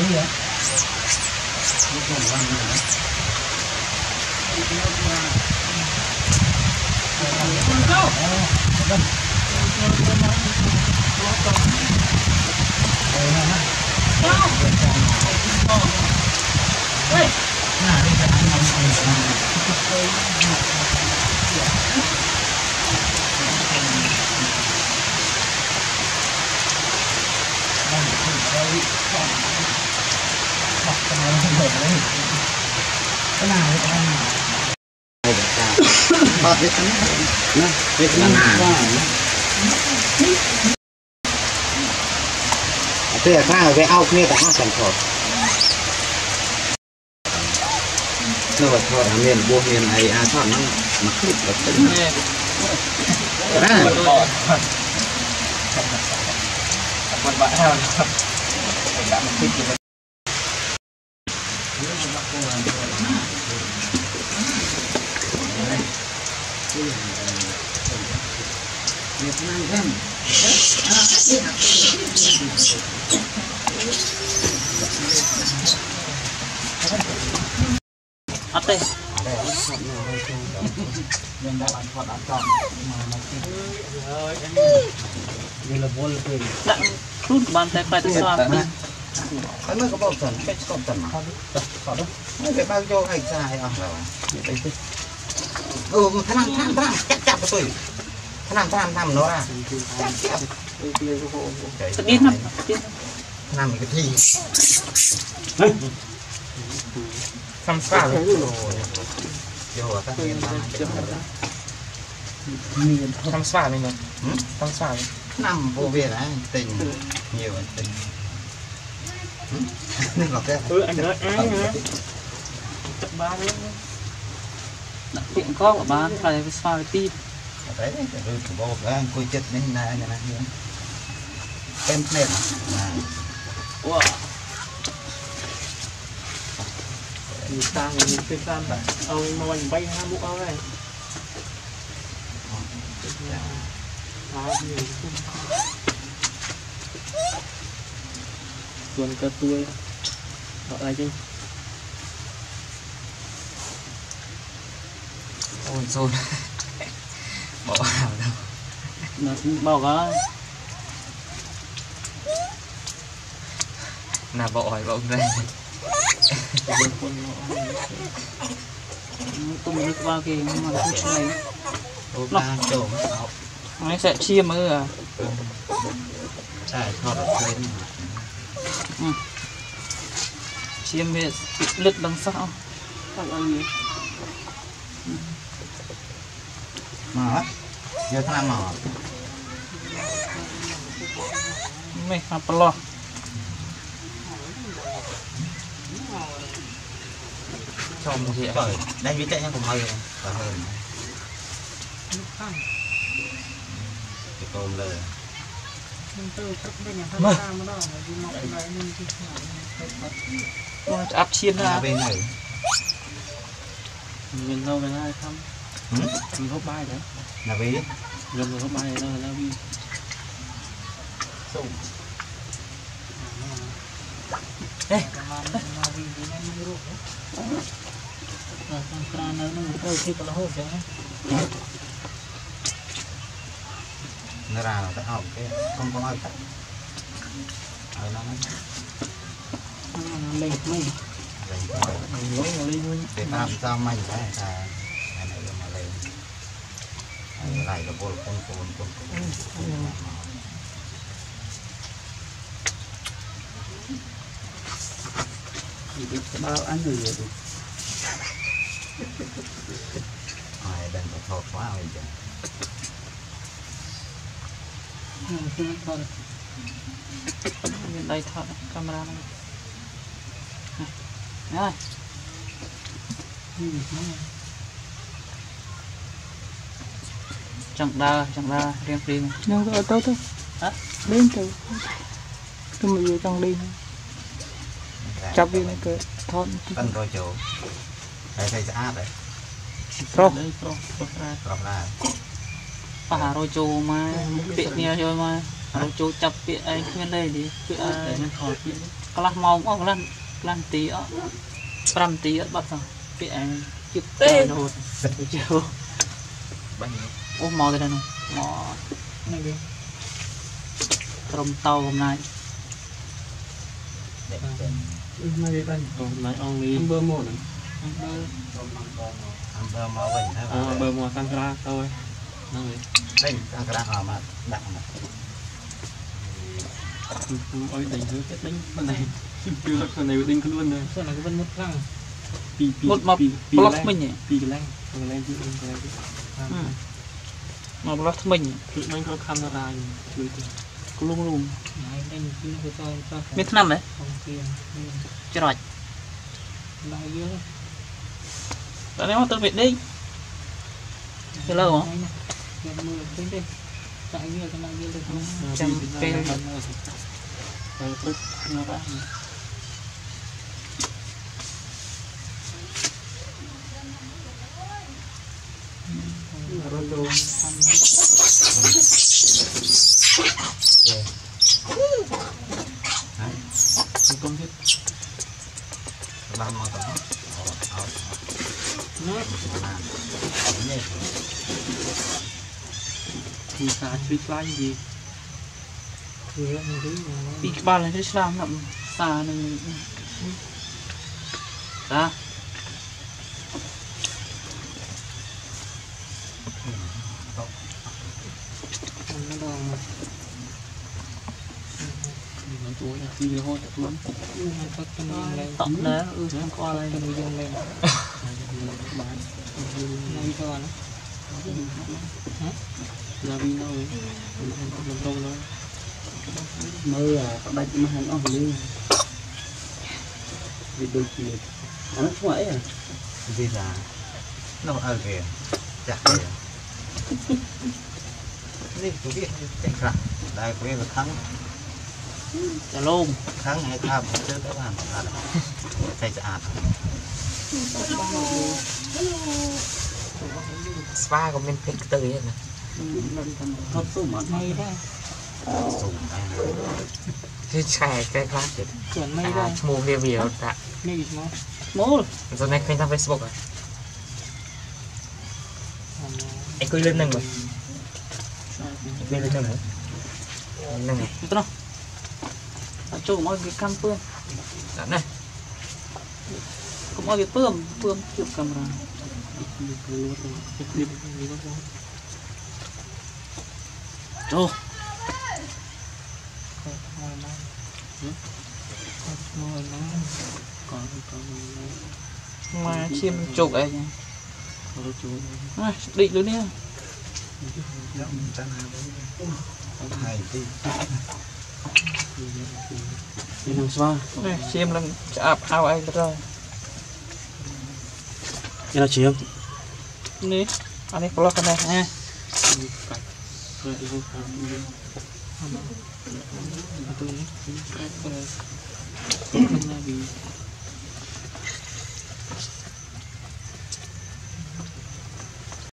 Thế là khác cái ao kia cả hai sản phẩm nó vật thọ miền buôn miền này chọn nó mặc clip vật tính quần vải nào đã mặc clip Việt Nam thêm ắt đây mình đã ăn phật ăn tròn như là vô lực đặt rút bàn tay phải tới xoa cái mới có bao tần cái có tần mà mấy cái bao vô hay dài à tham chắc tôi tham nó ra biết lắm làm cái thi tham xa tham xa mình rồi tham xa nằm vô việt đấy tình nhiều tình anh nói ai hả ba nữa tiện có của bạn phải pha với tim đấy rồi bộ anh coi chết nên này em nè wow người ta ông mà mình bay hai mũ áo này tuần cơ tươi họ ai chứ ôi xôn bỏ vào đâu nó bỏ có là bỏ hỏi bỗng đây tôi mới qua kì nhưng mà không chơi nó sẽ chia mới à sai thọt lên chia mới lứt đằng sau các anh gì mà giờ tham mà mày hấp lo trong gì vậy đây biết chạy nhá cùng hơi và hơn cái tômเลยáp chiên ra bên này mình đâu bên này không mình hốt bay đấy là vì gần hốt bay đó là vì ê nó ra là cái hộp cái không có ai cả nó lên mấy để làm sao mình cái này mà lên này là con bao ăn được rồi ai đang có thọt quá rồi chứ đây thọt camera này rồi chẳng đa riêng riêng nhưng có tốt thôi đến từ tôi mới vô trong đi chọc đi này cơ thon tân rồi chỗ đây thấy sẽ áp đấy pro ra bà rồi chỗ mà tiện nha rồi mà rồi chỗ chập tiện anh khuyên đây đi để mình khỏi Kelas mau oh kelas tí á, 5 tí á bắt xong bị chụp tê nó chiều ô mò đây nè mò này đi trồng tàu hôm nay Hôm nay ông đi bơ mồ này bơ mò vậy thế mà bơ mò sang ra thôi đây sang ra họ mà đặt mà ôi đánh thứ cái đánh bên này chưa lắc bên này đánh cứ luôn rồi sao là cái bên mất răng một block mình nhỉ pi cái lăng chứ mà block mình tự mình có camera chui cũng luôn luôn này đánh cứ cho biết năm đấy chưa rồi lại dưới tại nếu mà tôi việc đi cái lâu hả mưa đến đây tại như cái này như được trăm cây nó ra công thức làm mà tao thì xa truy lanh gì đi cái ba này cái sao nằm xa này ra tuổi thì là thôi luôn tận đấy không qua đây người dân lên bán này cho nó là vì nó mình đâu nó mới đây mà hắn ở đây vì đôi khi nó không ấy à vì là nó ở kìa chặt kìa đi tôi biết chạy ra đây có là thắng chả luôn kháng hay tham chứ các bạn là thầy sẽ ăn spa của mình thích từ ấy này thật sự mà hay đấy dùng thì chạy cái khác thì chuẩn mây đây mua bia bia đã mây gì nó mua rồi này kênh tham Facebook rồi anh cười lên nâng rồi cười lên nâng rồi nâng rồi tốt không chỗ mọi cái cam phương đã này cũng mọi cái phương chụp camera chỗ mà chim chụp ấy định luôn nha hay đi đi làm sao này chim lần chạp ao anh rồi cái là chiếm ní anh ấy block cái này nha tôi